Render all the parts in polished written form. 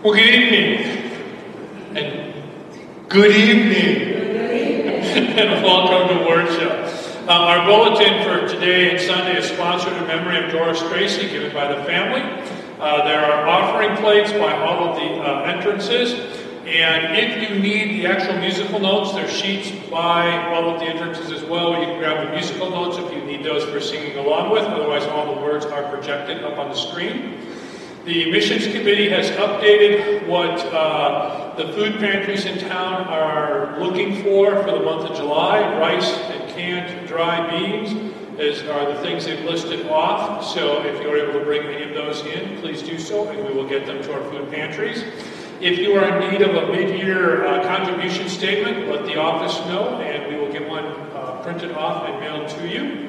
Well, good evening. And good evening. And welcome to worship. Our bulletin for today and Sunday is sponsored in memory of Doris Tracy, given by the family. There are offering plates by all of the entrances. And if you need the actual musical notes, there's sheets by all of the entrances as well. You can grab the musical notes if you need those for singing along with. Otherwise, all the words are projected up on the screen. The Missions Committee has updated what the food pantries in town are looking for the month of July. Rice and canned dry beans are the things they've listed off. So if you're able to bring any of those in, please do so, and we will get them to our food pantries. If you are in need of a mid-year contribution statement, let the office know, and we will get one printed off and mailed to you.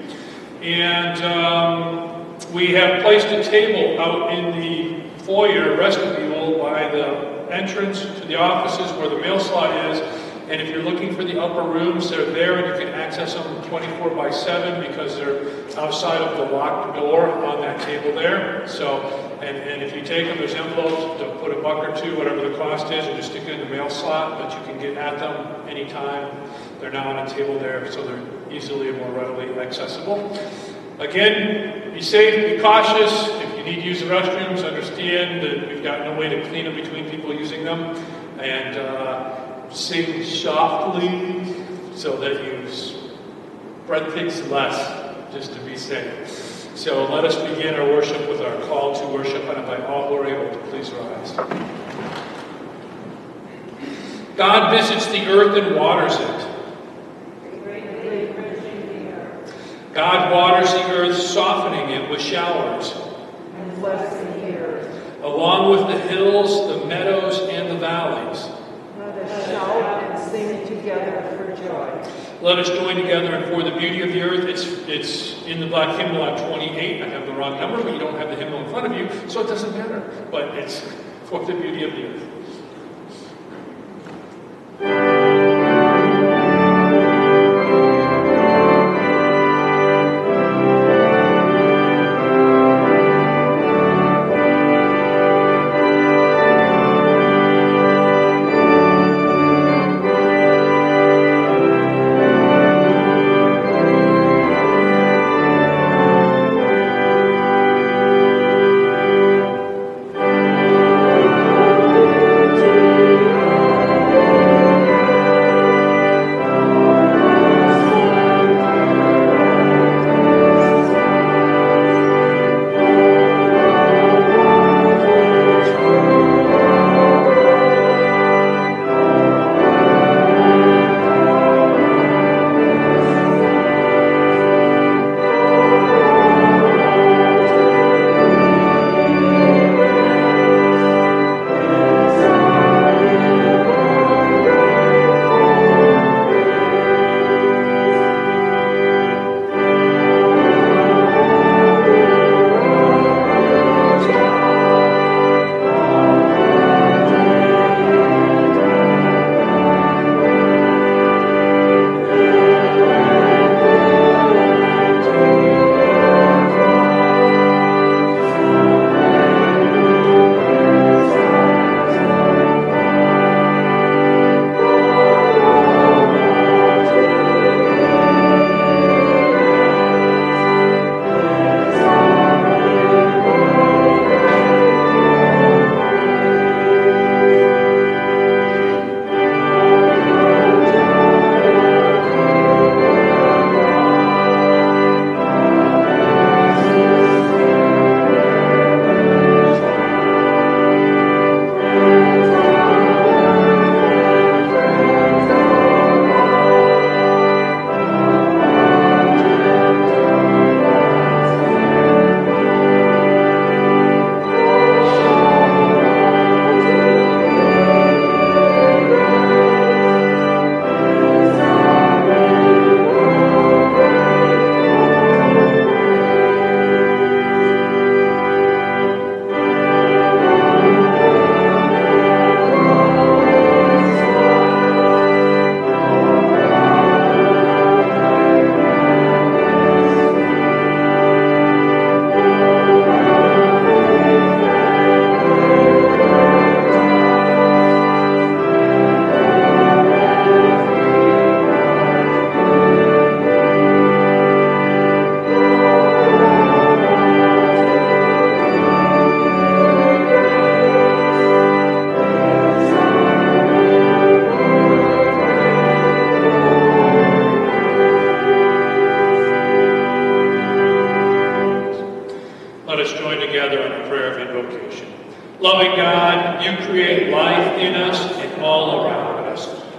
And we have placed a table out in the foyer vestibule by the entrance to the offices where the mail slot is. And if you're looking for the upper rooms, they're there, and you can access them 24/7 because they're outside of the locked door on that table there. So, and if you take them, there's envelopes to put a buck or two, whatever the cost is, and just stick it in the mail slot, but you can get at them anytime. They're now on a table there, so they're easily and more readily accessible. Again, be safe, be cautious. If you need to use the restrooms, understand that we've got no way to clean them between people using them. And sing softly so that you spread things less, just to be safe. So let us begin our worship with our call to worship, and invite all who are able to please rise. God visits the earth and waters it. God waters the earth, softening it with showers. And blessing the earth. Along with the hills, the meadows, and the valleys. Let us shout and sing together for joy. Let us join together and for the beauty of the earth. It's in the black hymnal on 28. I have the wrong number, but you don't have the hymnal in front of you, so it doesn't matter. But it's for the beauty of the earth.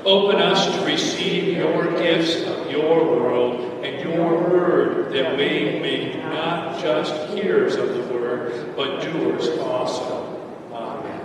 Open us to receive your gifts of your world and your word, that we may be not just hearers of the word, but doers also. Amen.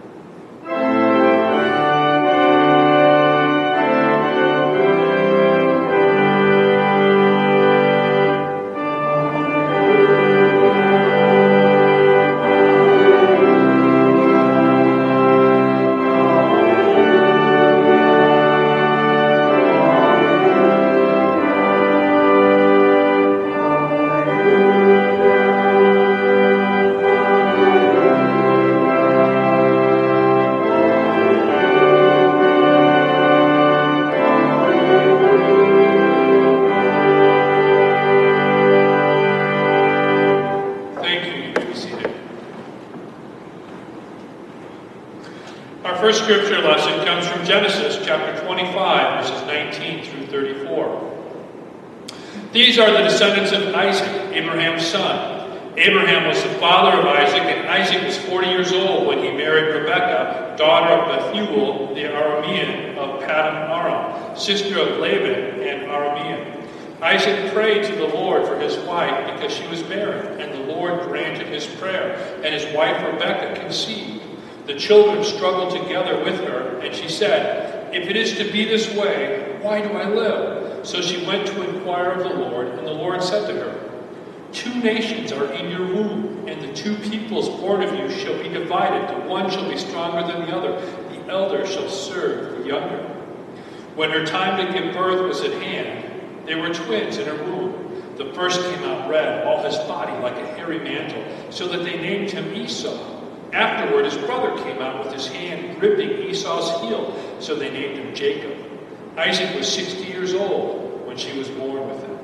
First scripture lesson comes from Genesis chapter 25, verses 19 through 34. These are the descendants of Isaac, Abraham's son. Abraham was the father of Isaac, and Isaac was 40 years old when he married Rebekah, daughter of Bethuel, the Aramean of Paddan Aram, sister of Laban and Aramean. Isaac prayed to the Lord for his wife because she was barren, and the Lord granted his prayer, and his wife Rebekah conceived. The children struggled together with her, and she said, "If it is to be this way, why do I live?" So she went to inquire of the Lord, and the Lord said to her, "Two nations are in your womb, and the two peoples born of you shall be divided. The one shall be stronger than the other. The elder shall serve the younger." When her time to give birth was at hand, there were twins in her womb. The first came out red, all his body like a hairy mantle, so that they named him Esau. Afterward, his brother came out with his hand gripping Esau's heel, so they named him Jacob. Isaac was 60 years old when she was born with him.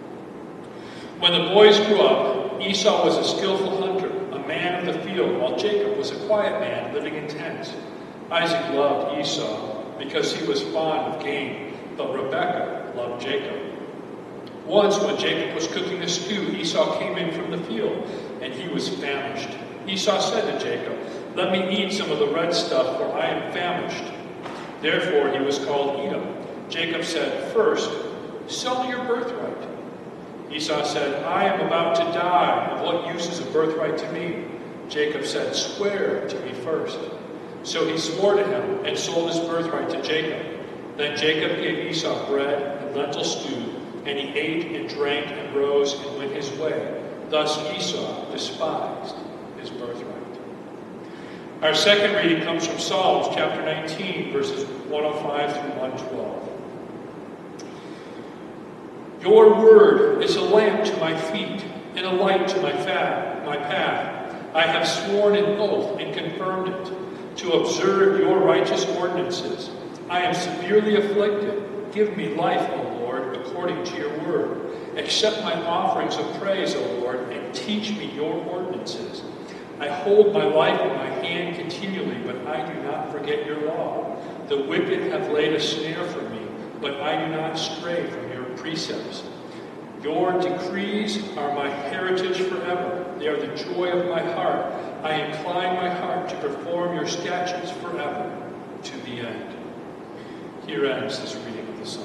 When the boys grew up, Esau was a skillful hunter, a man of the field, while Jacob was a quiet man living in tents. Isaac loved Esau because he was fond of game, but Rebekah loved Jacob. Once, when Jacob was cooking a stew, Esau came in from the field, and he was famished. Esau said to Jacob, "Let me eat some of the red stuff, for I am famished." Therefore he was called Edom. Jacob said, "First, sell me your birthright." Esau said, "I am about to die. Of what use is a birthright to me?" Jacob said, "Swear to me first." So he swore to him and sold his birthright to Jacob. Then Jacob gave Esau bread and lentil stew, and he ate and drank and rose and went his way. Thus Esau despised his birthright. Our second reading comes from Psalms chapter 19, verses 105 through 112. Your word is a lamp to my feet and a light to my path. I have sworn an oath and confirmed it, to observe your righteous ordinances. I am severely afflicted. Give me life, O Lord, according to your word. Accept my offerings of praise, O Lord, and teach me your ordinances. I hold my life in my hand continually, but I do not forget your law. The wicked have laid a snare for me, but I do not stray from your precepts. Your decrees are my heritage forever. They are the joy of my heart. I incline my heart to perform your statutes forever, to the end. Here ends this reading of the psalm.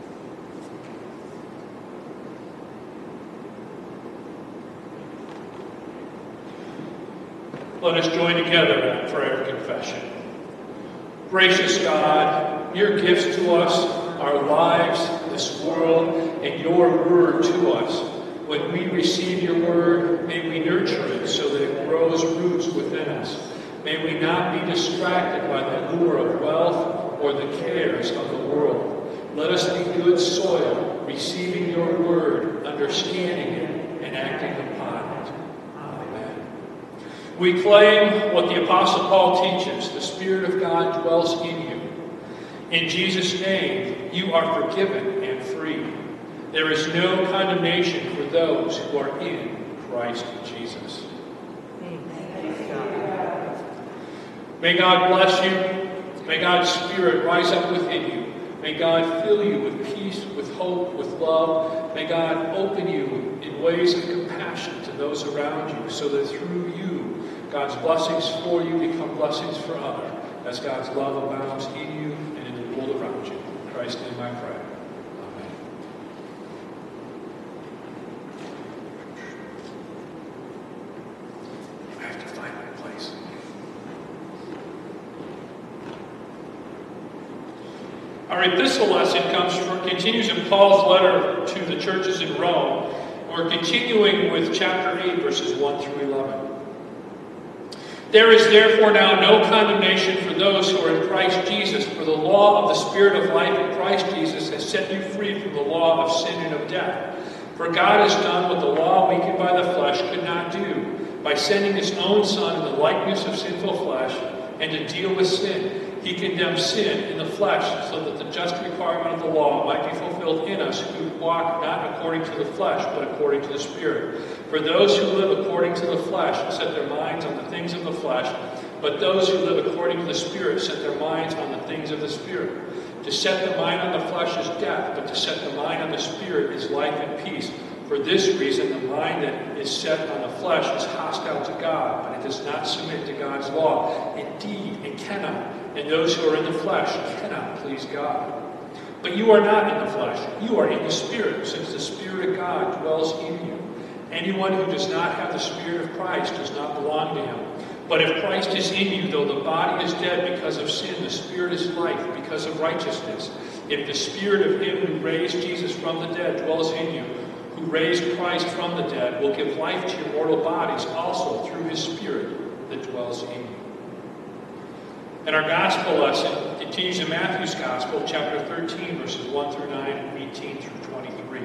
Let us join together in prayer of confession. Gracious God, your gifts to us, our lives, this world, and your word to us. When we receive your word, may we nurture it so that it grows roots within us. May we not be distracted by the lure of wealth or the cares of the world. Let us be good soil, receiving your word, understanding it, and acting upon it. Amen. We claim what the Apostle Paul teaches: the Spirit of God dwells in you. In Jesus' name, you are forgiven and free. There is no condemnation for those who are in Christ Jesus. May God bless you. May God's Spirit rise up within you. May God fill you with peace, with hope, with love. May God open you in ways of compassion to those around you, so that through you, God's blessings for you become blessings for others, as God's love abounds in you and in the world around you. In Christ's name I pray. Amen. I have to find my place. Our epistle lesson continues in Paul's letter to the churches in Rome. We're continuing with chapter 8, verses 1 through 11. There is therefore now no condemnation for those who are in Christ Jesus, for the law of the Spirit of life in Christ Jesus has set you free from the law of sin and of death. For God has done what the law, weakened by the flesh, could not do, by sending his own Son in the likeness of sinful flesh, and to deal with sin. He condemned sin in the flesh, so that the just requirement of the law might be fulfilled in us who walk not according to the flesh, but according to the Spirit. For those who live according to the flesh set their minds on the things of the flesh, but those who live according to the Spirit set their minds on the things of the Spirit. To set the mind on the flesh is death, but to set the mind on the Spirit is life and peace. For this reason, the mind that is set on the flesh is hostile to God, but it does not submit to God's law. Indeed, it cannot. And those who are in the flesh cannot please God. But you are not in the flesh. You are in the Spirit, since the Spirit of God dwells in you. Anyone who does not have the Spirit of Christ does not belong to him. But if Christ is in you, though the body is dead because of sin, the Spirit is life because of righteousness. If the Spirit of him who raised Jesus from the dead dwells in you, who raised Christ from the dead, will give life to your mortal bodies also through his Spirit that dwells in you. And our gospel lesson continues in Matthew's Gospel, chapter 13, verses 1 through 9 and 18 through 23.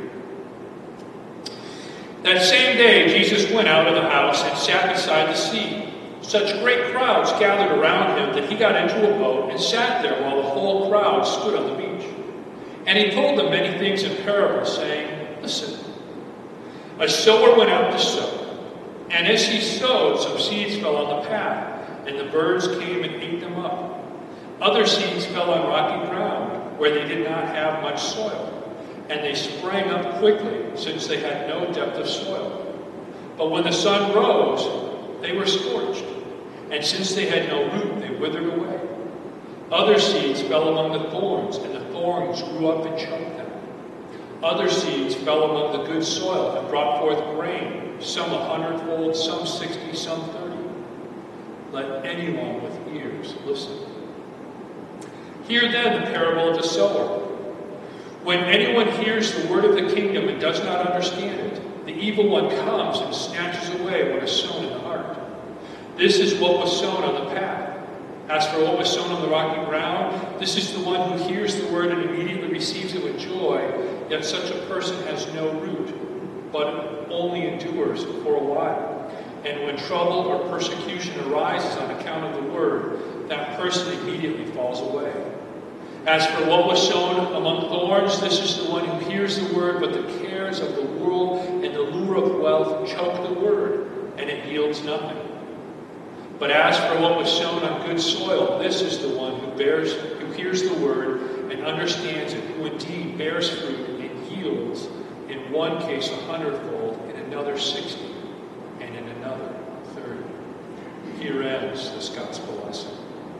That same day, Jesus went out of the house and sat beside the sea. Such great crowds gathered around him that he got into a boat and sat there while the whole crowd stood on the beach. And he told them many things in parables, saying, Listen, a sower went out to sow. And as he sowed, some seeds fell on the path, and the birds came and ate them up. Other seeds fell on rocky ground, where they did not have much soil, and they sprang up quickly, since they had no depth of soil. But when the sun rose, they were scorched, and since they had no root, they withered away. Other seeds fell among the thorns, and the thorns grew up and choked them. Other seeds fell among the good soil and brought forth grain, some 100-fold, some 60, some 30. Let anyone with ears listen. Hear then the parable of the sower. When anyone hears the word of the kingdom and does not understand it, the evil one comes and snatches away what is sown in the heart. This is what was sown on the path. As for what was sown on the rocky ground, this is the one who hears the word and immediately receives it with joy, yet such a person has no root, but only endures for a while. And when trouble or persecution arises on account of the word, that person immediately falls away. As for what was sown among thorns, this is the one who hears the word, but the cares of the world and the lure of wealth choke the word, and it yields nothing. But as for what was sown on good soil, this is the one who hears the word and understands it, who indeed bears fruit and yields, in one case 100-fold, in another 60, and in another 30. Here ends this gospel lesson.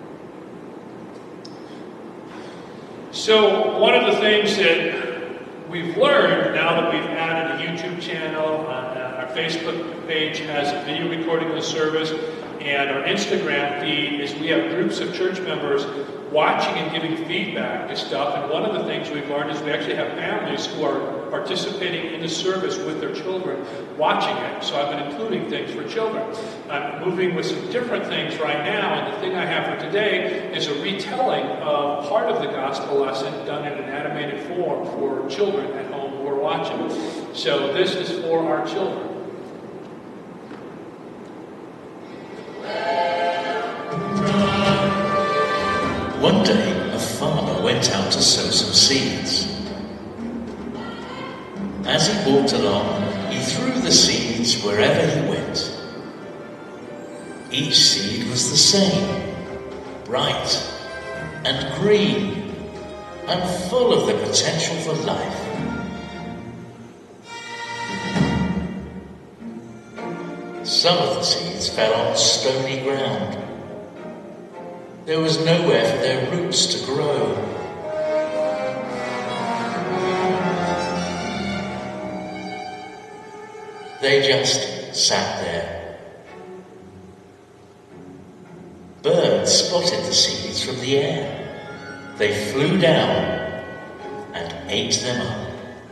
So one of the things that we've learned now that we've added a YouTube channel, our Facebook page has a video recording of the service, and our Instagram feed is we have groups of church members watching and giving feedback to stuff. And one of the things we've learned is we actually have families who are participating in the service with their children, watching it. So I've been including things for children. I'm moving with some different things right now, and the thing I have for today is a retelling of part of the gospel lesson done in an animated form for children at home who are watching. So this is for our children. One day, a farmer went out to sow some seeds. As he walked along, he threw the seeds wherever he went. Each seed was the same, bright and green and full of the potential for life. Some of the seeds fell on stony ground. There was nowhere for their roots to grow. They just sat there. Birds spotted the seeds from the air. They flew down and ate them up.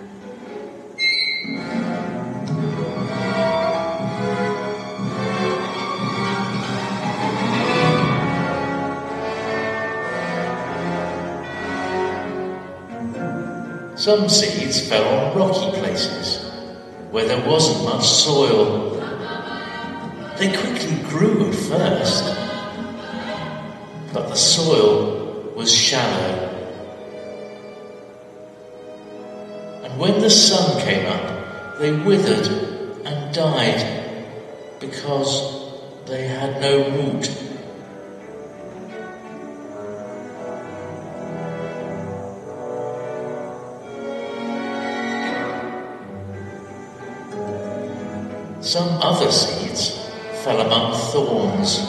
Some seeds fell on rocky places where there wasn't much soil. They quickly grew at first, but the soil was shallow. And when the sun came up, they withered and died because they had no root. Some other seeds fell among thorns.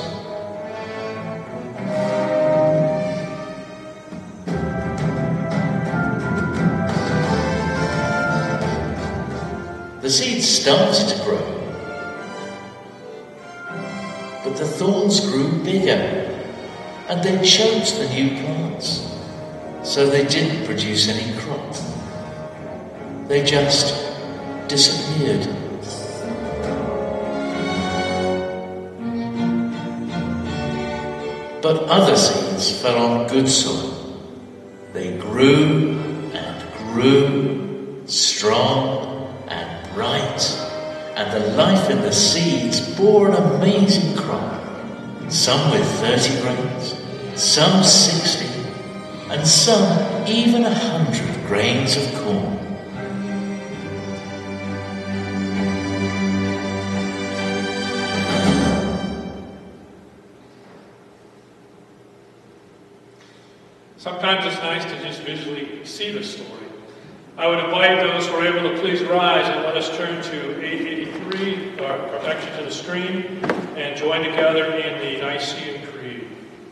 The seeds started to grow, but the thorns grew bigger and they choked the new plants, so they didn't produce any crop. They just disappeared. But other seeds fell on good soil. They grew and grew, strong and bright, and the life in the seeds bore an amazing crop, some with 30 grains, some 60, and some even 100 grains of corn. Sometimes it's nice to just visually see the story. I would invite those who are able to please rise and let us turn to 883, or actually to the screen, and join together in the Nicene Creed.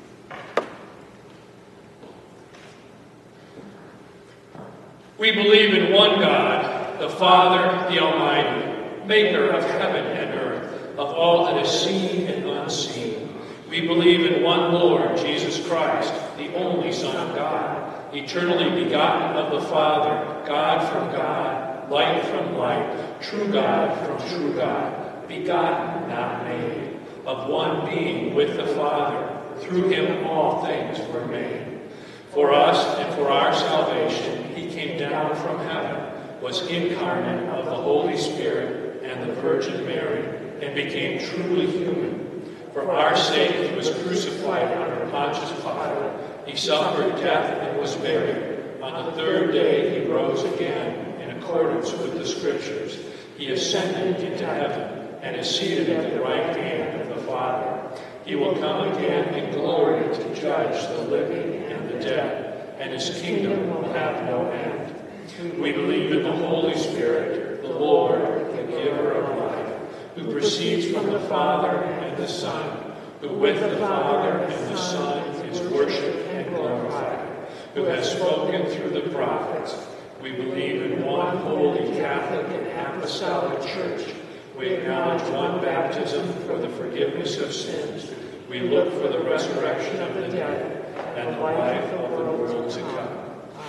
We believe in one God, the Father, the Almighty, maker of heaven and earth, of all that is seen and unseen. We believe in one Lord, Jesus Christ, the only Son of God, eternally begotten of the Father, God from God, light from light, true God from true God, begotten, not made, of one being with the Father. Through him all things were made. For us and for our salvation, he came down from heaven, was incarnate of the Holy Spirit and the Virgin Mary, and became truly human. For our sake he was crucified under Pontius Pilate. He suffered death and was buried. On the third day he rose again in accordance with the Scriptures. He ascended into heaven and is seated at the right hand of the Father. He will come again in glory to judge the living and the dead, and his kingdom will have no end. We believe in the Holy Spirit, the Lord, the giver of life, who proceeds from the Father and the Son, who with the Father and the Son is worshipped and glorified, who has spoken through the prophets. We believe in one holy Catholic and Apostolic Church. We acknowledge one baptism for the forgiveness of sins. We look for the resurrection of the dead and the life of the world to come.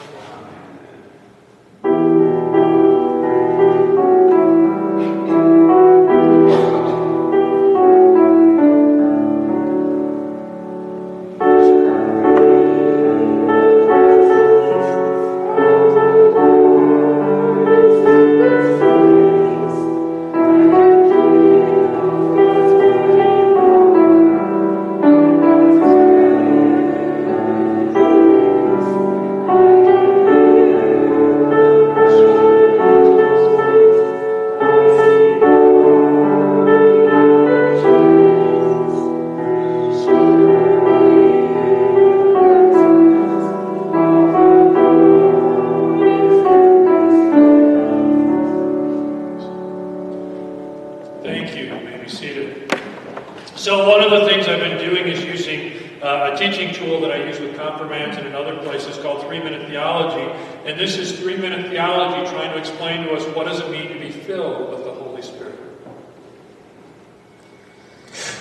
Teaching tool that I use with confirmands and in other places called 3-Minute Theology. And this is 3-Minute Theology trying to explain to us what does it mean to be filled with the Holy Spirit.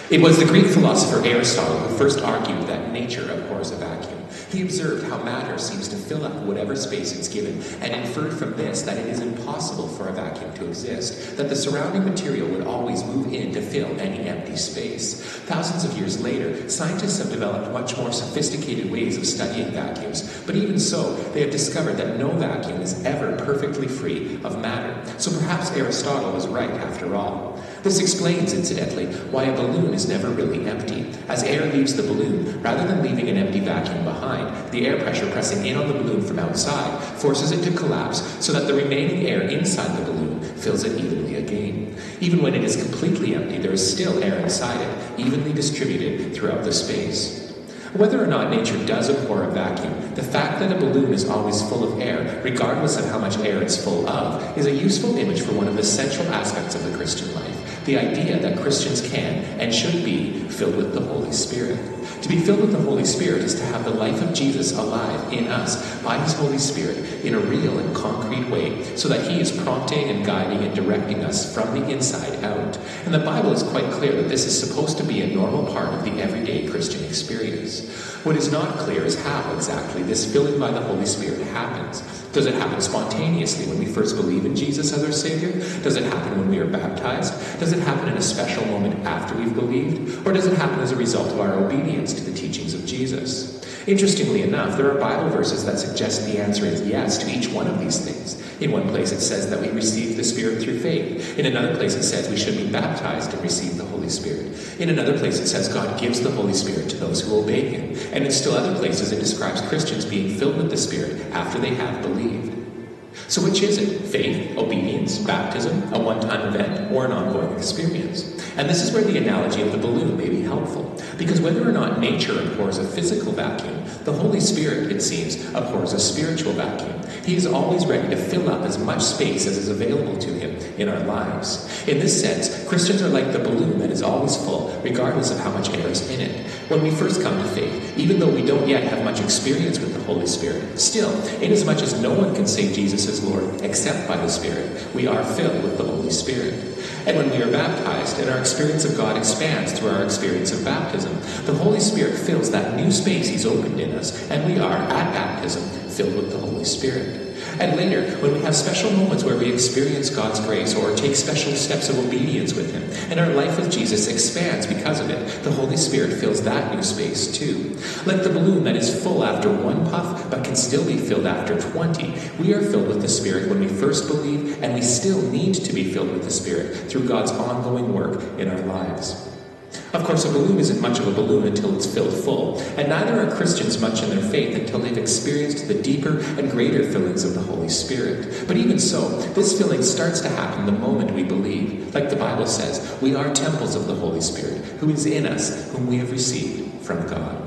It was the Greek philosopher Aristotle who first argued that nature abhors a vacuum. He observed how matter seems to fill up whatever space it's given, and inferred from this that it is impossible for a vacuum to exist, that the surrounding material would always move in to fill any empty space. Thousands of years later, scientists have developed much more sophisticated ways of studying vacuums, but even so, they have discovered that no vacuum is ever perfectly free of matter. So perhaps Aristotle was right after all. This explains, incidentally, why a balloon is never really empty. As air leaves the balloon, rather than leaving an empty vacuum behind, the air pressure pressing in on the balloon from outside forces it to collapse so that the remaining air inside the balloon fills it evenly again. Even when it is completely empty, there is still air inside it, evenly distributed throughout the space. Whether or not nature does abhor a vacuum, the fact that a balloon is always full of air, regardless of how much air it's full of, is a useful image for one of the central aspects of the Christian life. The idea that Christians can and should be filled with the Holy Spirit. To be filled with the Holy Spirit is to have the life of Jesus alive in us by His Holy Spirit in a real and concrete way, so that He is prompting and guiding and directing us from the inside out. And the Bible is quite clear that this is supposed to be a normal part of the everyday Christian experience. What is not clear is how exactly this filling by the Holy Spirit happens. Does it happen spontaneously when we first believe in Jesus as our Savior? Does it happen when we are baptized? Does it happen in a special moment after we've believed? Or does it happen as a result of our obedience to the teachings of Jesus? Interestingly enough, there are Bible verses that suggest the answer is yes to each one of these things. In one place it says that we receive the Spirit through faith. In another place it says we should be baptized and receive the Holy Spirit. In another place it says God gives the Holy Spirit to those who obey Him. And in still other places it describes Christians being filled with the Spirit after they have believed. So which is it? Faith, obedience, baptism, a one-time event, or an ongoing experience? And this is where the analogy of the balloon may be helpful. Because whether or not nature abhors a physical vacuum, the Holy Spirit, it seems, abhors a spiritual vacuum. He is always ready to fill up as much space as is available to Him in our lives. In this sense, Christians are like the balloon that is always full, regardless of how much air is in it. When we first come to faith, even though we don't yet have much experience with the Holy Spirit, still, inasmuch as no one can say Jesus is Lord except by the Spirit, we are filled with the Holy Spirit. And when we are baptized and our experience of God expands through our experience of baptism, the Holy Spirit fills that new space He's opened in us, and we are, at baptism, filled with the Holy Spirit. And later, when we have special moments where we experience God's grace or take special steps of obedience with Him, and our life with Jesus expands because of it, the Holy Spirit fills that new space too. Like the balloon that is full after one puff, but can still be filled after 20, we are filled with the Spirit when we first believe, and we still need to be filled with the Spirit through God's ongoing work in our lives. Of course, a balloon isn't much of a balloon until it's filled full, and neither are Christians much in their faith until they've experienced the deeper and greater fillings of the Holy Spirit. But even so, this filling starts to happen the moment we believe. Like the Bible says, we are temples of the Holy Spirit, who is in us, whom we have received from God.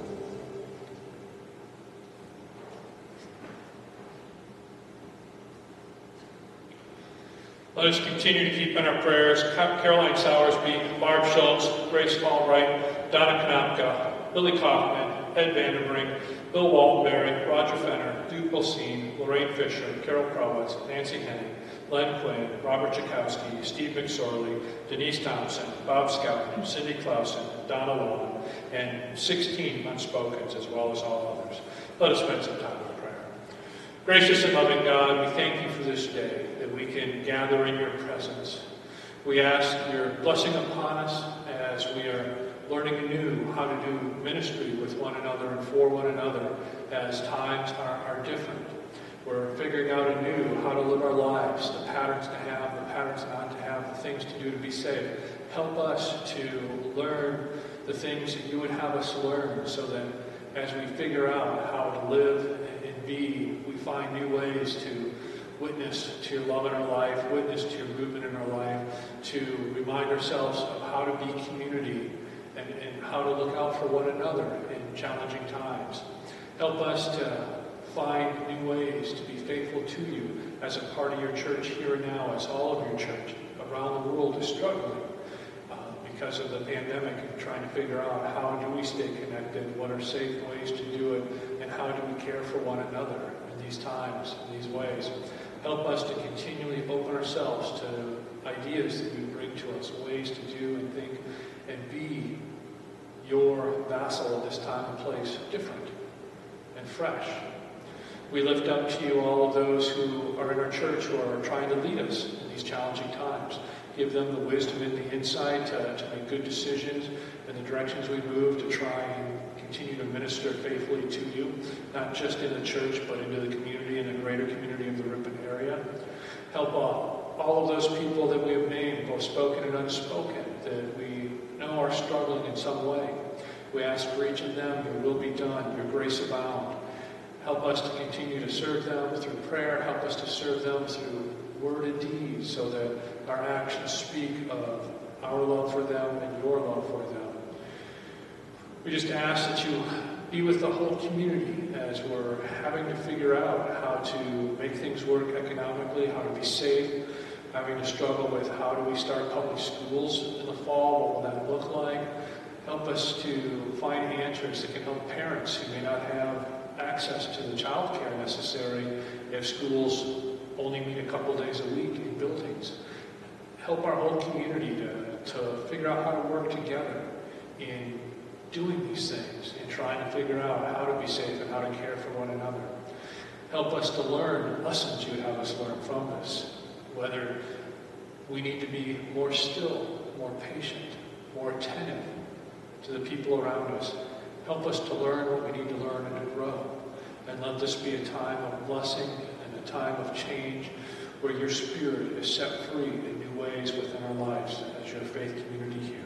Let us continue to keep in our prayers Caroline Sowersby, Barb Schultz, Grace Allwright, Donna Knapka, Billy Kaufman, Ed Vandenbrink, Bill Waltenberry, Roger Fenner, Duke Bolsine, Lorraine Fisher, Carol Krowitz, Nancy Henning, Len Quinn, Robert Jakowski, Steve McSorley, Denise Thompson, Bob Scouten, Cindy Clausen, Donna Lowen, and 16 unspokens, as well as all others. Let us spend some time in prayer. Gracious and loving God, we thank you for this day, that we can gather in your presence. We ask your blessing upon us as we are learning anew how to do ministry with one another and for one another as times are different. We're figuring out anew how to live our lives, the patterns to have, the patterns not to have, the things to do to be saved. Help us to learn the things that you would have us learn so that as we figure out how to live and be, we find new ways to witness to your love in our life, witness to your movement in our life, to remind ourselves of how to be community and how to look out for one another in challenging times. Help us to find new ways to be faithful to you as a part of your church here and now, as all of your church around the world is struggling because of the pandemic and trying to figure out how do we stay connected, what are safe ways to do it, and how do we care for one another in these times, in these ways. Help us to continually open ourselves to ideas that you bring to us, ways to do and think and be your vassal at this time and place different and fresh. We lift up to you all of those who are in our church who are trying to lead us in these challenging times. Give them the wisdom and the insight to make good decisions in the directions we move, to try and continue to minister faithfully to you, not just in the church, but into the community and the greater community of the Ripon area. Help all of those people that we have named, both spoken and unspoken, that we know are struggling in some way. We ask for each of them, your will be done, your grace abound. Help us to continue to serve them through prayer. Help us to serve them through word and deed, so that our actions speak of our love for them and your love for them. We just ask that you be with the whole community as we're having to figure out how to make things work economically, how to be safe, having to struggle with how do we start public schools in the fall, what will that look like. Help us to find answers that can help parents who may not have access to the child care necessary if schools only meet a couple days a week in buildings. Help our whole community to figure out how to work together in doing these things and trying to figure out how to be safe and how to care for one another. Help us to learn lessons you would have us learn from this, whether we need to be more still, more patient, more attentive to the people around us. Help us to learn what we need to learn and to grow. And let this be a time of blessing and a time of change where your Spirit is set free in new ways within our lives as your faith community here.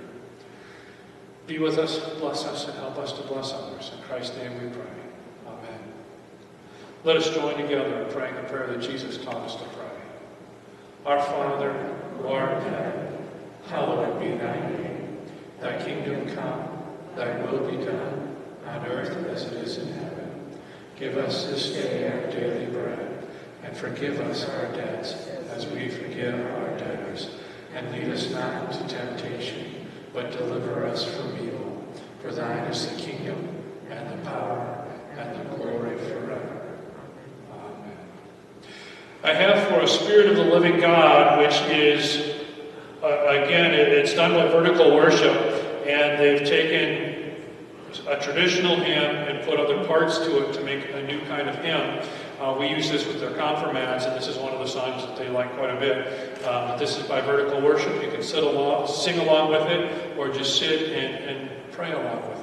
Be with us, bless us, and help us to bless others. In Christ's name we pray. Amen. Let us join together in praying the prayer that Jesus taught us to pray. Our Father, who art in heaven, hallowed be thy name. Thy kingdom come, thy will be done, on earth as it is in heaven. Give us this day our daily bread, and forgive us our debts as we forgive our debtors. And lead us not into temptation, but deliver us from evil. For thine is the kingdom, and the power, and the glory forever. Amen. I have for a Spirit of the living God, which is, again, it's done by vertical worship, and they've taken a traditional hymn and put other parts to it to make a new kind of hymn. We use this with their confirmands, and this is one of the songs that they like quite a bit. But this is by vertical worship. You can sit along, sing along with it, or just sit and pray along with it.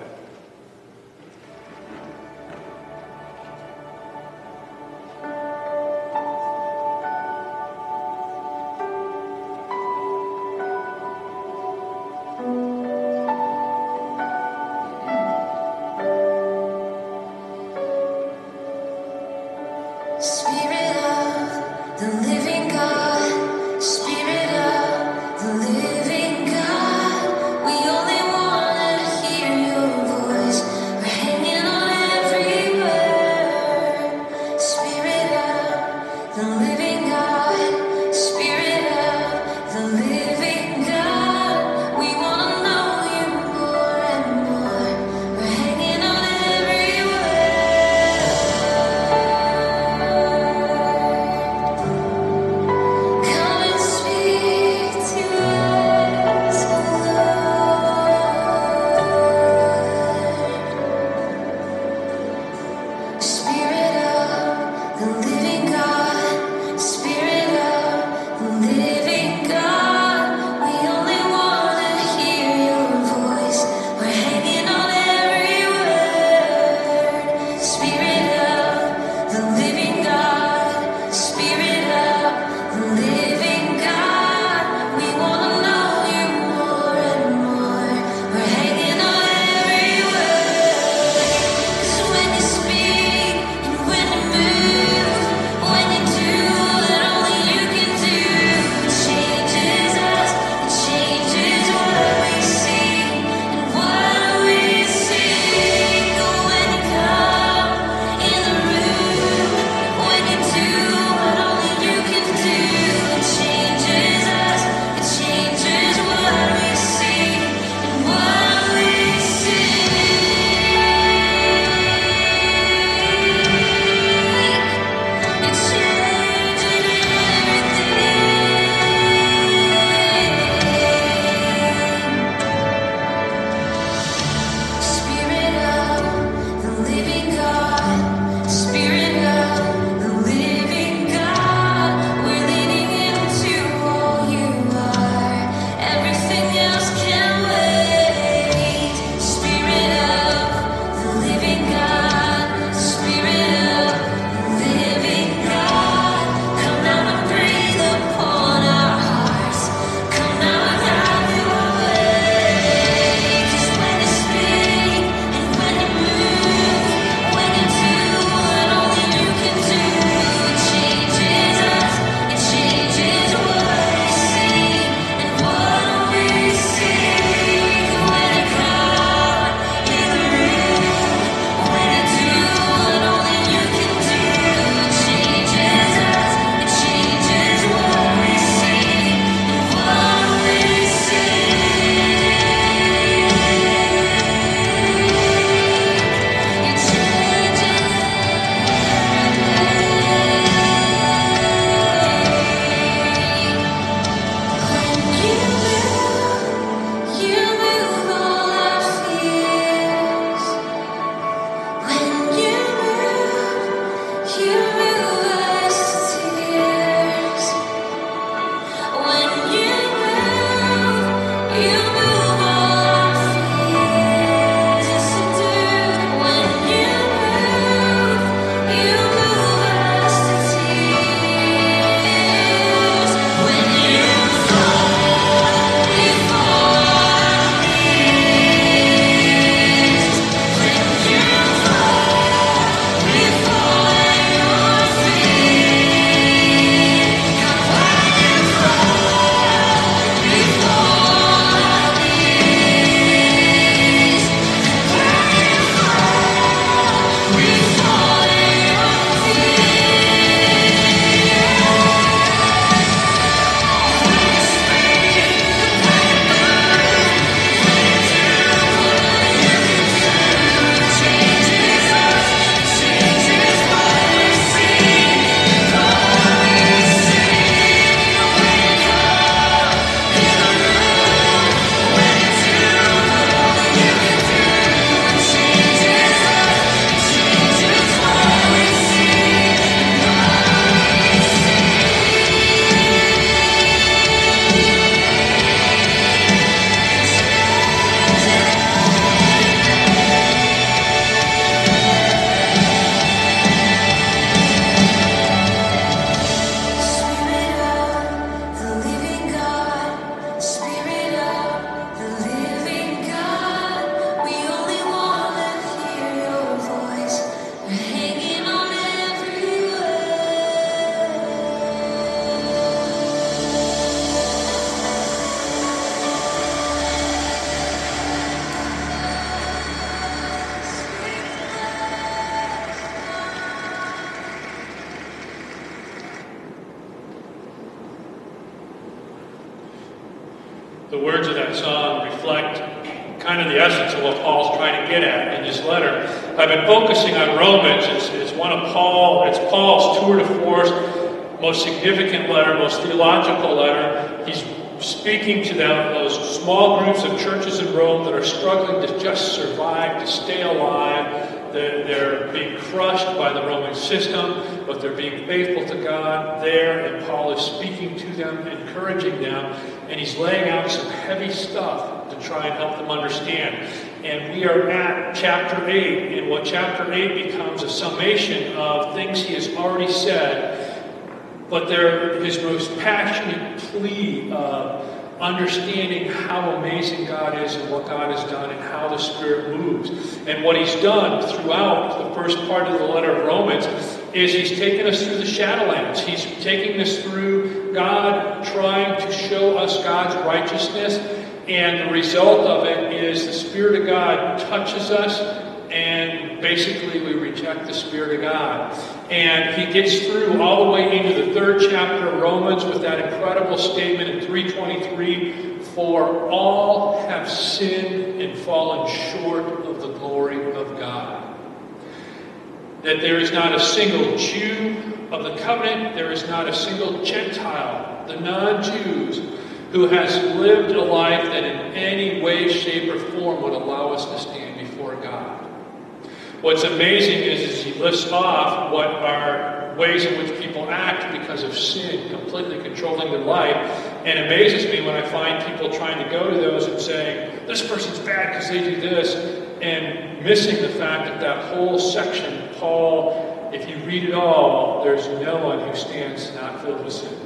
The words of that song reflect kind of the essence of what Paul's trying to get at in this letter. I've been focusing on Romans. It's Paul's tour de force, most significant letter, most theological letter. He's speaking to them, those small groups of churches in Rome that are struggling to just survive, to stay alive. They're being crushed by the Roman system, but they're being faithful to God there, and Paul is speaking to them, encouraging them, and he's laying out some heavy stuff to try and help them understand. And we are at chapter 8, and what chapter 8 becomes a summation of things he has already said, but they're his most passionate plea of understanding how amazing God is and what God has done and how the Spirit moves. And what he's done throughout the first part of the letter of Romans is he's taken us through the Shadowlands. He's taking us through God trying to show us God's righteousness, and the result of it is the Spirit of God touches us, and basically we reject the Spirit of God. And he gets through all the way into the third chapter of Romans with that incredible statement in 3:23, "For all have sinned and fallen short of the glory of God." That there is not a single Jew of the covenant, there is not a single Gentile, the non-Jews, who has lived a life that in any way, shape, or form would allow us to stand before God. What's amazing is he lists off what are ways in which people act because of sin, completely controlling their life. And it amazes me when I find people trying to go to those and saying, this person's bad because they do this, and missing the fact that that whole section, Paul, if you read it all, there's no one who stands not filled with sin.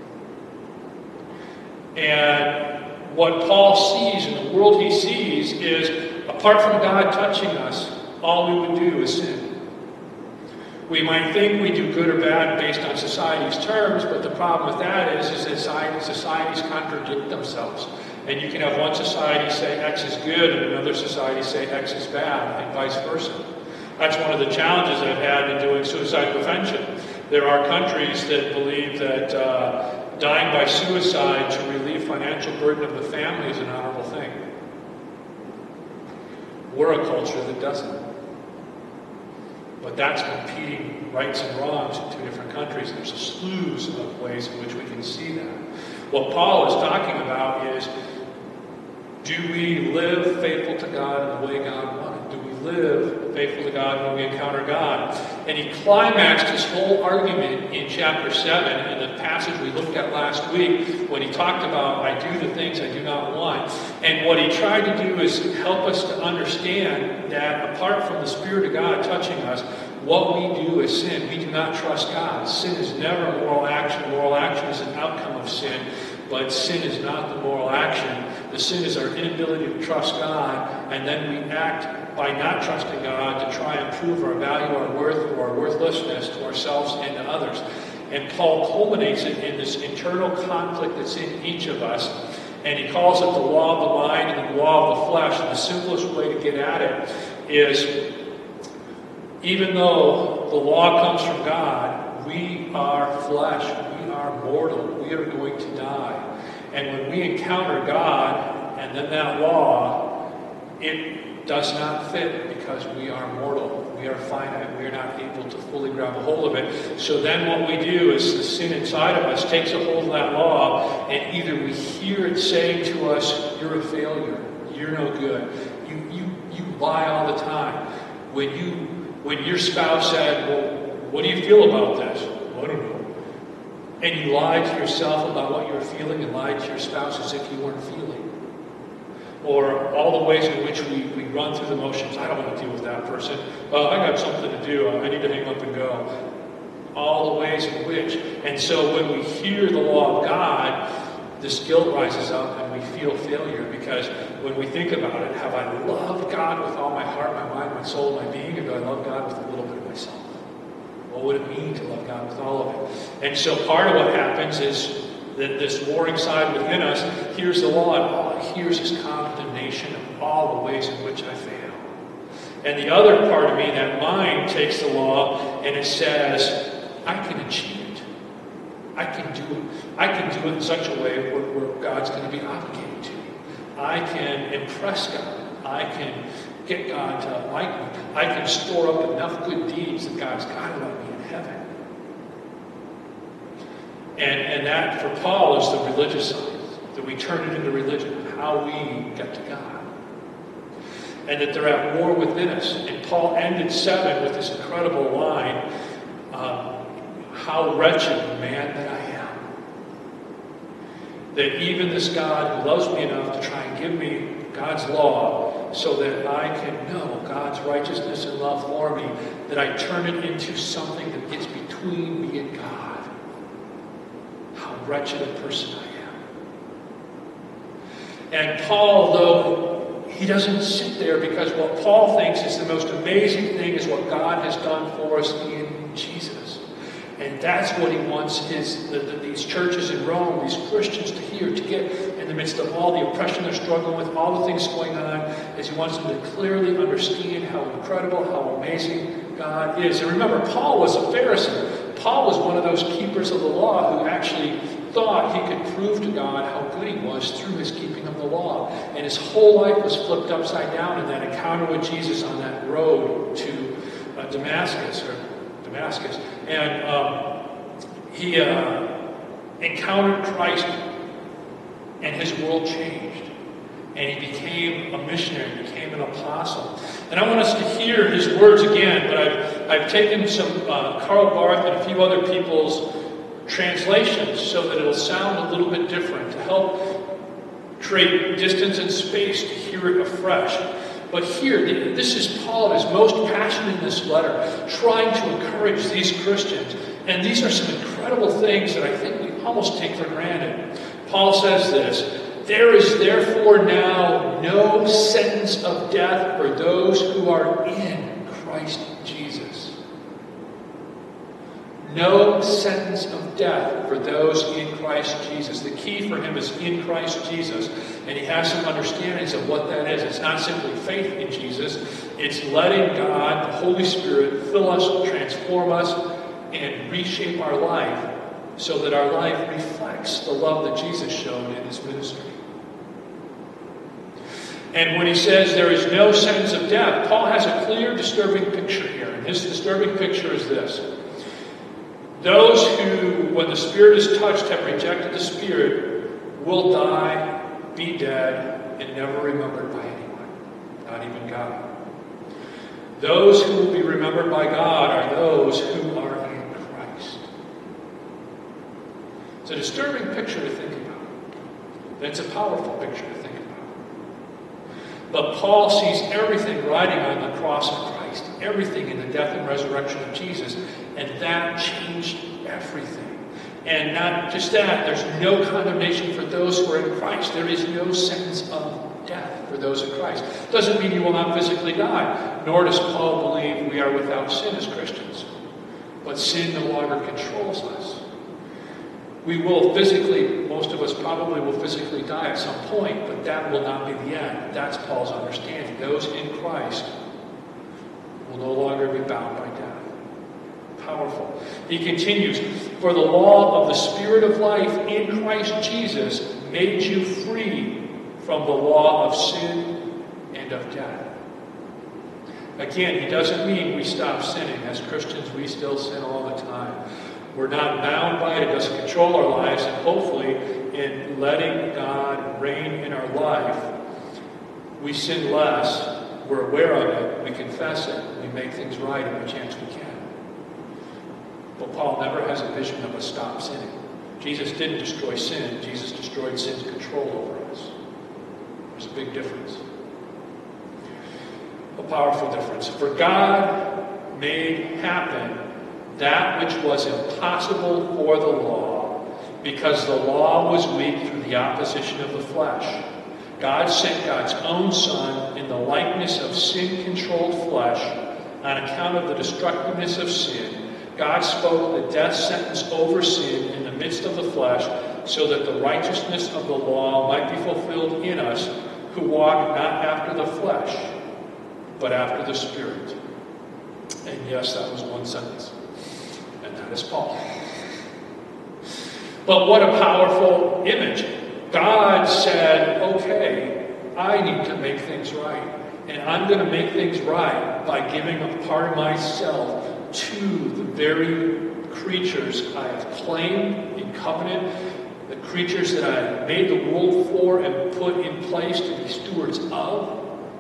And what Paul sees in the world he sees is, apart from God touching us, all we would do is sin. We might think we do good or bad based on society's terms, but the problem with that is that societies contradict themselves. And you can have one society say X is good and another society say X is bad, and vice versa. That's one of the challenges I've had in doing suicide prevention. There are countries that believe that dying by suicide to relieve financial burden of the family is an honorable thing. We're a culture that doesn't. But that's competing rights and wrongs in two different countries. There's a slew of ways in which we can see that. What Paul is talking about is, do we live faithful to God in the way God wanted? Do we live faithful to God when we encounter God? And he climaxed his whole argument in chapter 7, in the passage we looked at last week, when he talked about, I do the things I do not want. And what he tried to do is help us to understand that apart from the Spirit of God touching us, what we do is sin. We do not trust God. Sin is never a moral action. Moral action is an outcome of sin. But sin is not the moral action. The sin is our inability to trust God, and then we act by not trusting God to try and prove our value, our worth, or our worthlessness to ourselves and to others. And Paul culminates it in this internal conflict that's in each of us, and he calls it the law of the mind and the law of the flesh. And the simplest way to get at it is, even though the law comes from God, we are flesh, we are mortal, we are going to die. And when we encounter God and then that law, it does not fit because we are mortal, we are finite, we are not able to fully grab a hold of it. So then what we do is the sin inside of us takes a hold of that law, and either we hear it saying to us, you're a failure, you're no good, you lie all the time. When your spouse said, well, what do you feel about this? Well, I don't know. And you lied to yourself about what you were feeling and lied to your spouse as if you weren't feeling. Or all the ways in which we run through the motions. I don't want to deal with that person. I got something to do. I need to hang up and go. All the ways in which. And so when we hear the law of God, this guilt rises up and we feel failure, because when we think about it, have I loved God with all my heart, my mind, my soul, my being, or do I love God with a little bit of myself? What would it mean to love God with all of it? And so part of what happens is that this warring side within us hears the law, and all it hears is condemnation of all the ways in which I fail. And the other part of me, that mind, takes the law and it says, I can achieve it. I can do it. I can do it in such a way where God's going to be obligated to me. I can impress God. I can get God to like me. I can store up enough good deeds that God's got to like me in heaven. And that, for Paul, is the religious side. That we turn it into religion, how we get to God. And that they're at war within us. And Paul ended 7 with this incredible line, how wretched man that I am. That even this God who loves me enough to try and give me God's law so that I can know God's righteousness and love for me, that I turn it into something that gets between me and God. How wretched a person I am. And Paul, though he doesn't sit there, because what Paul thinks is the most amazing thing is what God has done for us in Jesus. And that's what he wants these churches in Rome, these Christians to hear, to get in the midst of all the oppression they're struggling with, all the things going on, is he wants them to clearly understand how incredible, how amazing God is. And remember, Paul was a Pharisee. Paul was one of those keepers of the law who actually thought he could prove to God how good he was through his keeping of the law. And his whole life was flipped upside down in that encounter with Jesus on that road to Damascus. And he encountered Christ, and his world changed. And he became a missionary, became an apostle. And I want us to hear his words again, but I've taken some Karl Barth and a few other people's translations so that it'll sound a little bit different, to help create distance and space to hear it afresh. But here, this is Paul at his most passionate in this letter, trying to encourage these Christians. And these are some incredible things that I think we almost take for granted. Paul says this: there is therefore now no sentence of death for those who are in Christ Jesus. No sentence of death for those in Christ Jesus. The key for him is in Christ Jesus. And he has some understandings of what that is. It's not simply faith in Jesus. It's letting God, the Holy Spirit, fill us, transform us, and reshape our life so that our life reflects the love that Jesus showed in his ministry. And when he says there is no sentence of death, Paul has a clear, disturbing picture here. And his disturbing picture is this: those who, when the Spirit is touched, have rejected the Spirit will die, be dead, and never remembered by anyone, not even God. Those who will be remembered by God are those who are in Christ. It's a disturbing picture to think about. And it's a powerful picture to think about. But Paul sees everything riding on the cross of Christ, everything in the death and resurrection of Jesus, and that changed everything. And not just that, there's no condemnation for those who are in Christ. There is no sentence of death for those in Christ. Doesn't mean you will not physically die, nor does Paul believe we are without sin as Christians. But sin no longer controls us. We will physically, most of us probably will physically die at some point, but that will not be the end. That's Paul's understanding. Those in Christ will no longer be bound by death. Powerful. He continues, for the law of the Spirit of life in Christ Jesus made you free from the law of sin and of death. Again, he doesn't mean we stop sinning. As Christians, we still sin all the time. We're not bound by it. It doesn't control our lives. And hopefully, in letting God reign in our life, we sin less. We're aware of it. We confess it. We make things right every chance we can. But Paul never has a vision of us stop sinning. Jesus didn't destroy sin. Jesus destroyed sin's control over us. There's a big difference. A powerful difference. For God made happen that which was impossible for the law, because the law was weak through the opposition of the flesh. God sent God's own Son in the likeness of sin-controlled flesh on account of the destructiveness of sin. God spoke the death sentence over sin in the midst of the flesh so that the righteousness of the law might be fulfilled in us who walk not after the flesh, but after the Spirit. And yes, that was one sentence. And that is Paul. But what a powerful image. God said, okay, I need to make things right. And I'm going to make things right by giving a part of myself to the very creatures I have claimed in covenant, the creatures that I made the world for and put in place to be stewards of.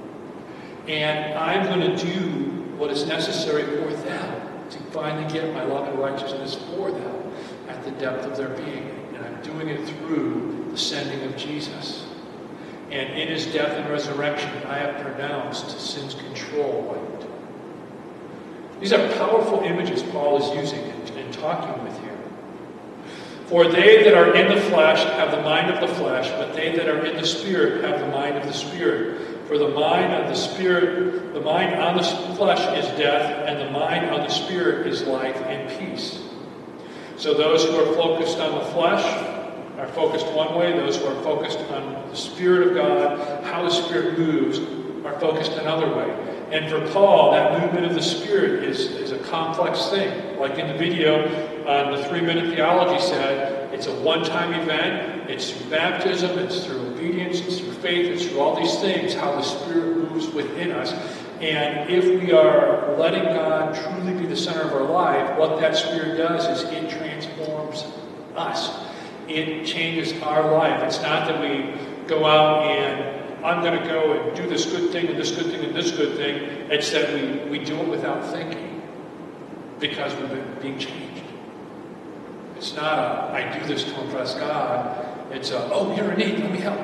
And I'm going to do what is necessary for them to finally get my love and righteousness for them at the depth of their being. And I'm doing it through the sending of Jesus. And in his death and resurrection, I have pronounced sin's control right. These are powerful images Paul is using and talking with here. For they that are in the flesh have the mind of the flesh, but they that are in the Spirit have the mind of the Spirit. For the mind of the Spirit, the mind on the flesh is death, and the mind on the Spirit is life and peace. So those who are focused on the flesh are focused one way. Those who are focused on the Spirit of God, how the Spirit moves, are focused another way. And for Paul, that movement of the Spirit is a complex thing. Like in the video, the 3-minute theology said, it's a one-time event. It's through baptism. It's through obedience. It's through faith. It's through all these things, how the Spirit moves within us. And if we are letting God truly be the center of our life, what that Spirit does is it transforms us. It changes our life. It's not that we go out and I'm going to go and do this good thing and this good thing and this good thing. It's that we do it without thinking because we've been being changed. It's not a, I do this to impress God. It's a, oh, you're in need, let me help.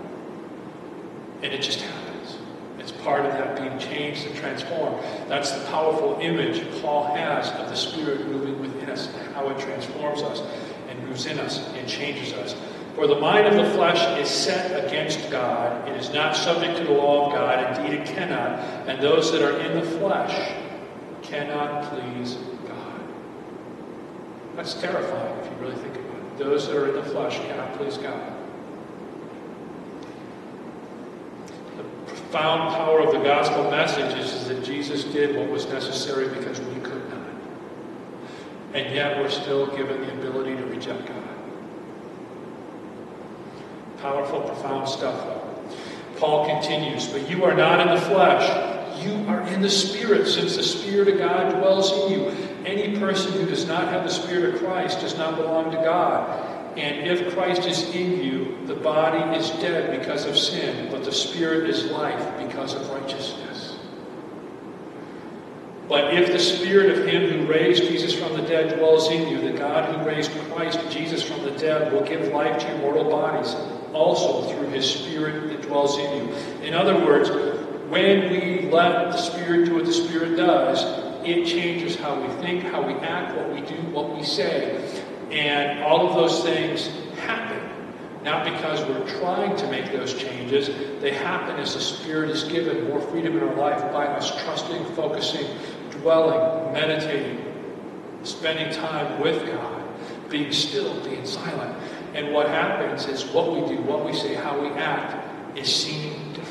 And it just happens. It's part of that being changed and transformed. That's the powerful image Paul has of the Spirit moving within us and how it transforms us and moves in us and changes us. For the mind of the flesh is set against God. It is not subject to the law of God. Indeed, it cannot. And those that are in the flesh cannot please God. That's terrifying if you really think about it. Those that are in the flesh cannot please God. The profound power of the gospel message is that Jesus did what was necessary because we could not. And yet we're still given the ability to reject God. Powerful, profound stuff, though. Paul continues, but you are not in the flesh. You are in the Spirit, since the Spirit of God dwells in you. Any person who does not have the Spirit of Christ does not belong to God. And if Christ is in you, the body is dead because of sin, but the Spirit is life because of righteousness. But if the Spirit of him who raised Jesus from the dead dwells in you, the God who raised Christ Jesus from the dead will give life to your mortal bodies, also through his Spirit that dwells in you. In other words, when we let the Spirit do what the Spirit does, it changes how we think, how we act, what we do, what we say. And all of those things happen. Not because we're trying to make those changes. They happen as the Spirit is given more freedom in our life by us trusting, focusing, dwelling, meditating, spending time with God, being still, being silent. And what happens is what we do, what we say, how we act is seen different.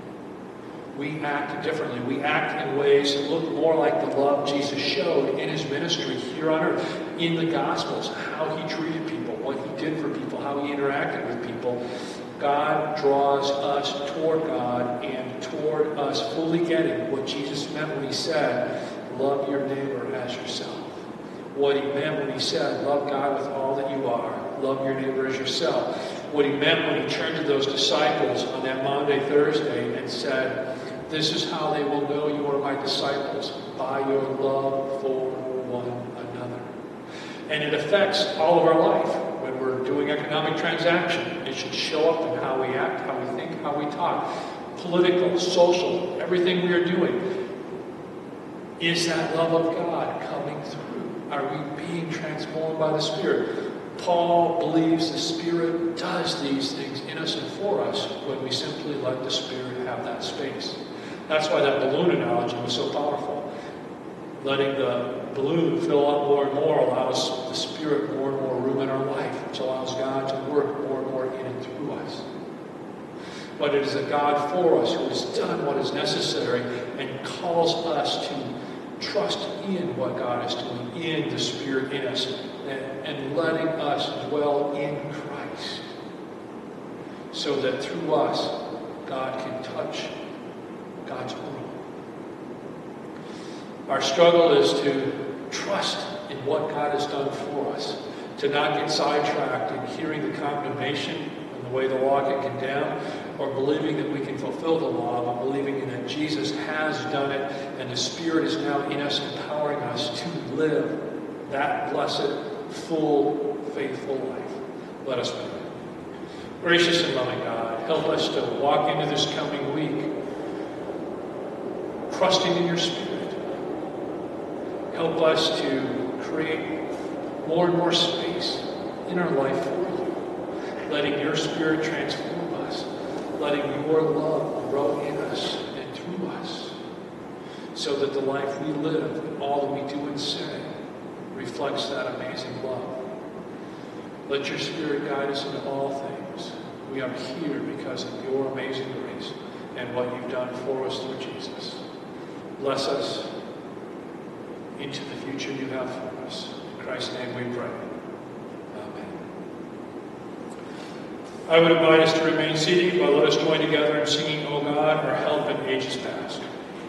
We act differently. We act in ways that look more like the love Jesus showed in his ministry here on earth, in the Gospels, how he treated people, what he did for people, how he interacted with people. God draws us toward God and toward us fully getting what Jesus meant when he said, love your neighbor as yourself. What he meant when he said, love God with all that you are. Love your neighbor as yourself. What he meant when he turned to those disciples on that Maundy, Thursday and said, this is how they will know you are my disciples, by your love for one another. And it affects all of our life. When we're doing economic transaction, it should show up in how we act, how we think, how we talk. Political, social, everything we are doing. Is that love of God coming through? Are we being transformed by the Spirit? Paul believes the Spirit does these things in us and for us when we simply let the Spirit have that space. That's why that balloon analogy was so powerful. Letting the balloon fill up more and more allows the Spirit more and more room in our life, which allows God to work more and more in and through us. But it is a God for us who has done what is necessary and calls us to trust in what God is doing in the Spirit in us and letting us dwell in Christ so that through us God can touch God's world. Our struggle is to trust in what God has done for us, to not get sidetracked in hearing the condemnation and the way the law can condemn, or believing that we can fulfill the law, but believing that Jesus has done it and the Spirit is now in us, empowering us to live that blessed, full, faithful life. Let us pray. Gracious and loving God, help us to walk into this coming week trusting in your Spirit. Help us to create more and more space in our life for you, letting your Spirit transform us, letting your love grow in us and through us, so that the life we live and all that we do and say reflects that amazing love. Let your Spirit guide us into all things. We are here because of your amazing grace and what you've done for us through Jesus. Bless us into the future you have for us. In Christ's name we pray. Amen. I would invite us to remain seated while let us join together in singing, O God, our help in ages past.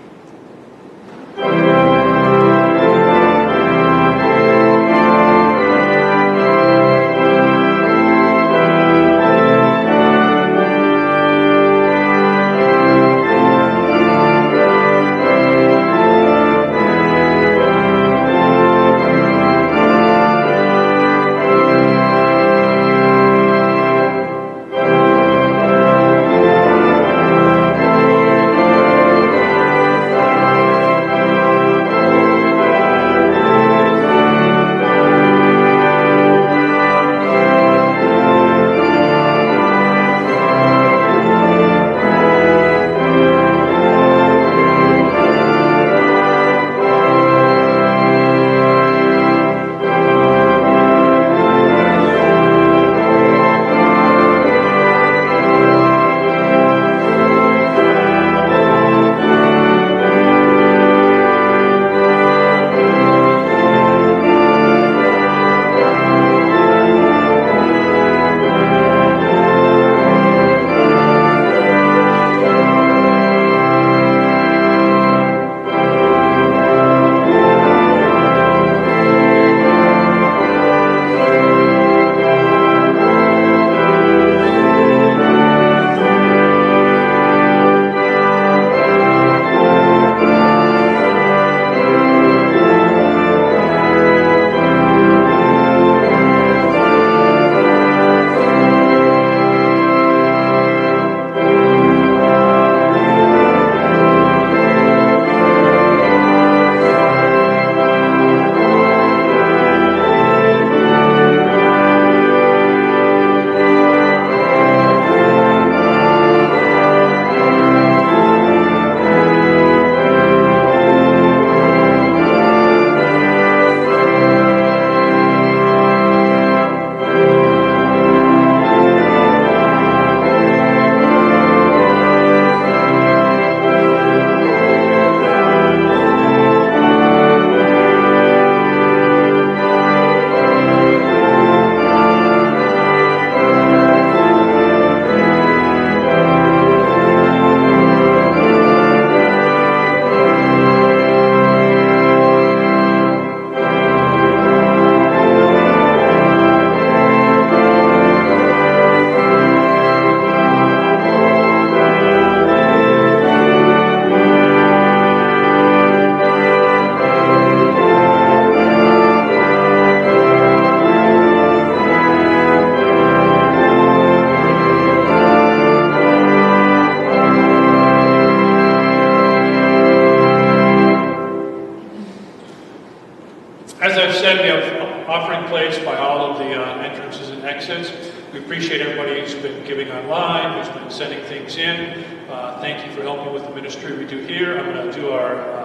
As I've said, we have offering plates by all of the entrances and exits. We appreciate everybody who's been giving online, who's been sending things in. Thank you for helping with the ministry we do here. I'm going to do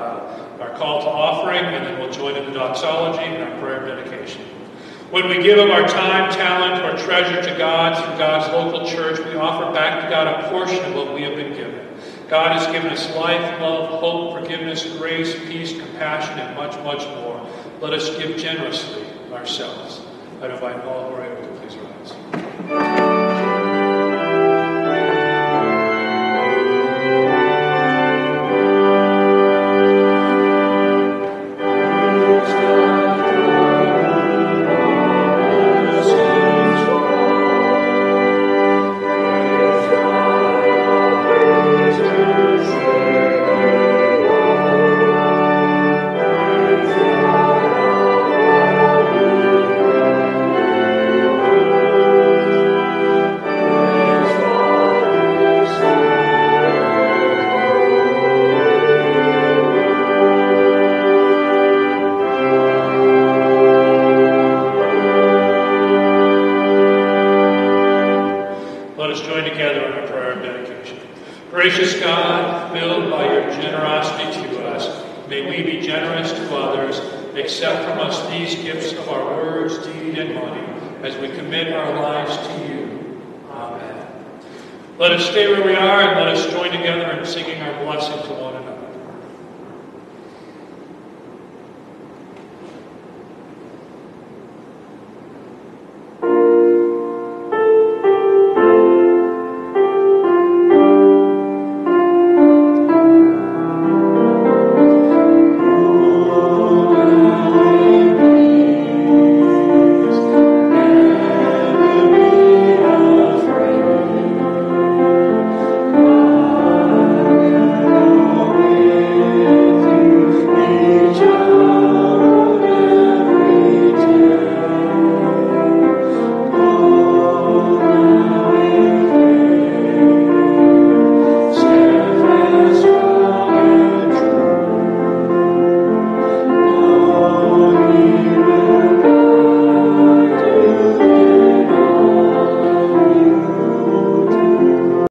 our call to offering, and then we'll join in the doxology and our prayer of dedication. When we give of our time, talent, or treasure to God through God's local church, we offer back to God a portion of what we have been given. God has given us life, love, hope, forgiveness, grace, peace, compassion, and much, much more. Let us give generously ourselves. I invite all who are able to please rise. Gracious God, filled by your generosity to us, may we be generous to others. Accept from us these gifts of our words, deed, and money as we commit our lives to you. Amen. Let us stay where we are and let us join together in singing our blessing to one another.